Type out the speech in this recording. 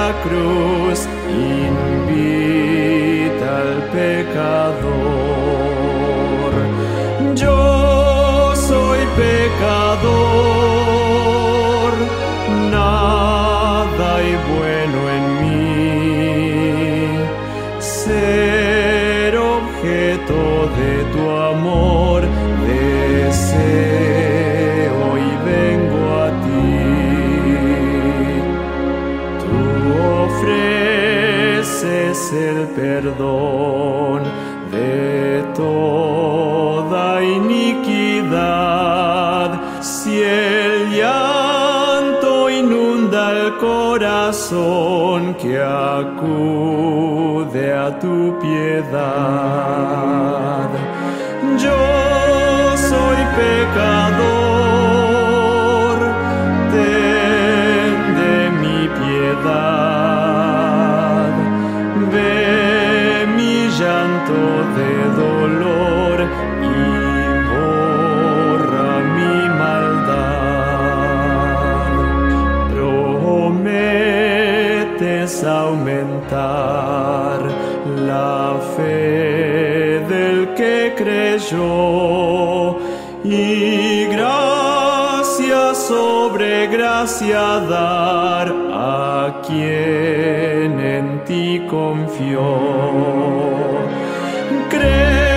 la cruz invita al pecador. Yo soy pecador, nada hay bueno en mí. Ser objeto de tu amor deseo y vengo a ti. Tú ofreces el perdón de toda iniquidad. Si el llanto inunda el corazón, que acude a tu piedad. Yo soy pecador, ten de mi piedad. Ve mi llanto de dolor y borra mi maldad. Prometes aumentar la fe del que creyó y gracia sobre gracia dar a quien en ti confió.